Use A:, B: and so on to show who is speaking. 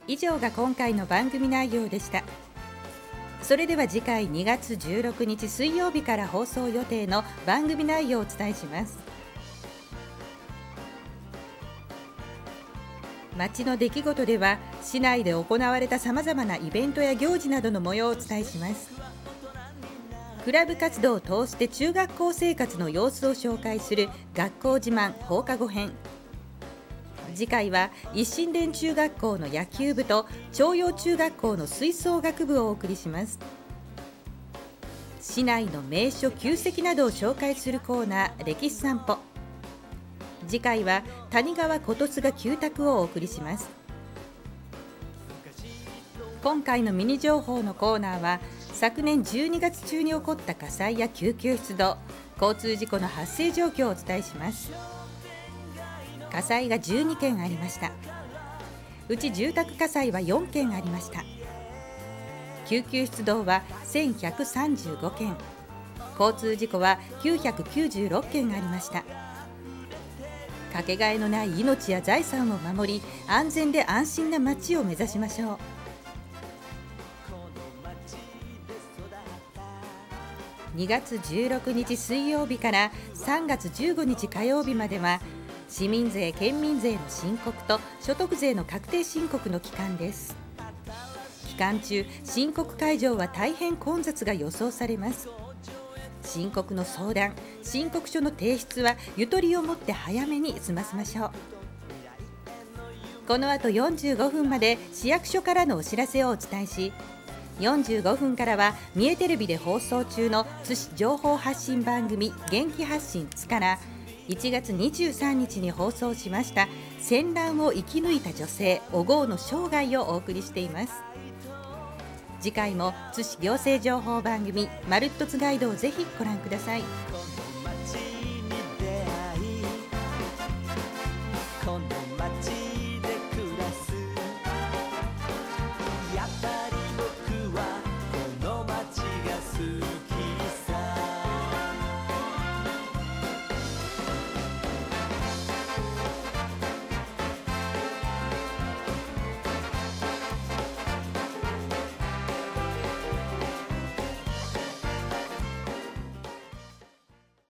A: 以上が今回の番組内容でした。それでは次回2月16日水曜日から放送予定の番組内容をお伝えします。街の出来事では市内で行われたさまざまなイベントや行事などの模様をお伝えします。クラブ活動を通して中学校生活の様子を紹介する学校自慢放課後編。次回は一心連中学校の野球部と朝陽中学校の吹奏楽部をお送りします。市内の名所旧跡などを紹介するコーナー歴史散歩。次回は谷川琴須賀旧宅をお送りします。今回のミニ情報のコーナーは昨年12月中に起こった火災や救急出動、交通事故の発生状況をお伝えします。火災が12件ありました。うち住宅火災は4件ありました。救急出動は1135件、交通事故は996件ありました。かけがえのない命や財産を守り、安全で安心な街を目指しましょう。2月16日水曜日から3月15日火曜日までは市民税・県民税の申告と所得税の確定申告の期間です。期間中、申告会場は大変混雑が予想されます。申告の相談、申告書の提出はゆとりを持って早めに済ませましょう。この後45分まで市役所からのお知らせをお伝えし、45分からは三重テレビで放送中の津市情報発信番組元気発信津から1月23日に放送しました戦乱を生き抜いた女性お郷の生涯をお送りしています。次回も津市行政情報番組まるっと津ガイドをぜひご覧ください。